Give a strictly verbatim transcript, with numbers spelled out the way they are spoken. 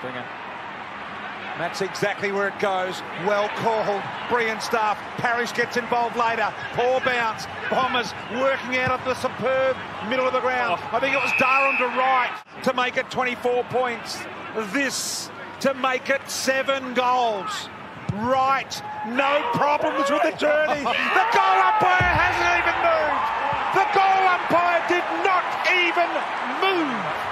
Stringer. That's exactly where it goes. Well called. Brilliant stuff. Parrish gets involved later. Poor bounce. Bombers working out of the superb middle of the ground. Oh. I think it was Durham to right to make it twenty-four points. This to make it seven goals. Right. No problems with the journey. The goal umpire hasn't even moved. The goal umpire did not even move.